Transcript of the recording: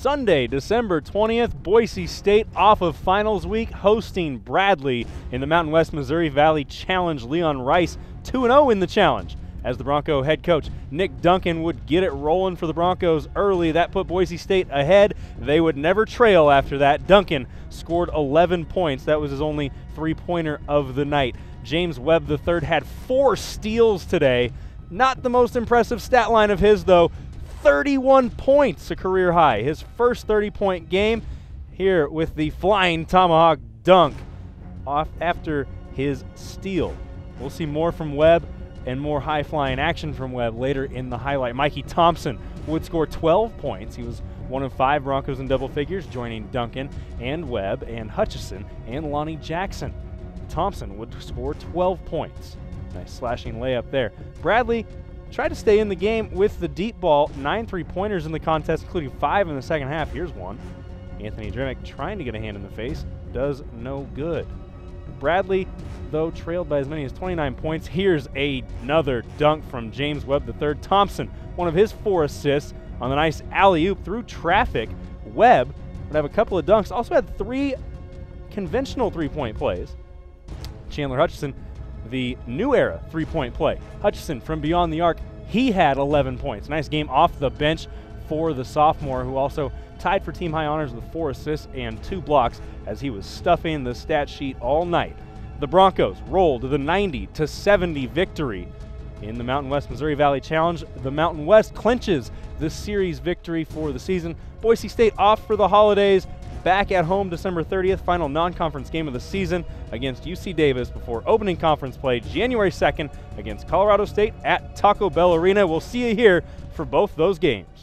Sunday, December 20th, Boise State off of finals week hosting Bradley in the Mountain West Missouri Valley Challenge. Leon Rice 2-0 in the challenge, as the Bronco head coach Nick Duncan would get it rolling for the Broncos early. That put Boise State ahead. They would never trail after that. Duncan scored 11 points. That was his only three-pointer of the night. James Webb III had 4 steals today. Not the most impressive stat line of his, though. 31 points, a career high. His first 30-point game here with the flying tomahawk dunk off after his steal. We'll see more from Webb and more high-flying action from Webb later in the highlight. Mikey Thompson would score 12 points. He was one of 5 Broncos in double figures, joining Duncan and Webb and Hutchison and Lonnie Jackson. Thompson would score 12 points. Nice slashing layup there. Bradley tried to stay in the game with the deep ball. 9 3-pointers in the contest, including 5 in the second half. Here's one. Anthony Dremick trying to get a hand in the face. Does no good. Bradley, though, trailed by as many as 29 points. Here's another dunk from James Webb III. Thompson, one of his 4 assists on the nice alley-oop through traffic. Webb would have a couple of dunks. Also had 3 conventional three-point plays. Chandler Hutchison, the new era three-point play. Hutchison from beyond the arc, he had 11 points. Nice game off the bench for the sophomore, who also tied for team high honors with 4 assists and 2 blocks as he was stuffing the stat sheet all night. The Broncos rolled to the 90-70 victory in the Mountain West Missouri Valley Challenge. The Mountain West clinches the series victory for the season. Boise State off for the holidays, back at home December 30th, final non-conference game of the season against UC Davis before opening conference play January 2nd against Colorado State at Taco Bell Arena. We'll see you here for both those games.